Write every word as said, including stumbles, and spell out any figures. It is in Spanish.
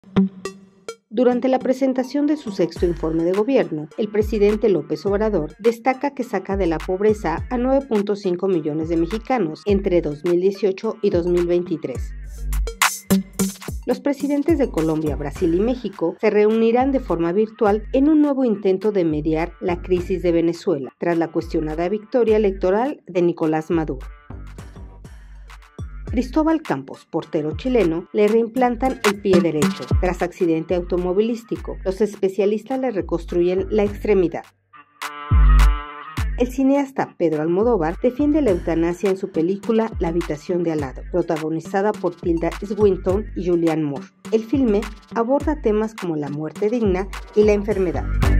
Durante la presentación de su sexto informe de gobierno, el presidente López Obrador destaca que saca de la pobreza a nueve punto cinco millones de mexicanos entre dos mil dieciocho y dos mil veintitrés. Los presidentes de Colombia, Brasil y México se reunirán de forma virtual en un nuevo intento de mediar la crisis de Venezuela, tras la cuestionada victoria electoral de Nicolás Maduro. Cristóbal Campos, portero chileno, le reimplantan el pie derecho tras accidente automovilístico. Los especialistas le reconstruyen la extremidad. El cineasta Pedro Almodóvar defiende la eutanasia en su película La habitación de al lado, protagonizada por Tilda Swinton y Julianne Moore. El filme aborda temas como la muerte digna y la enfermedad.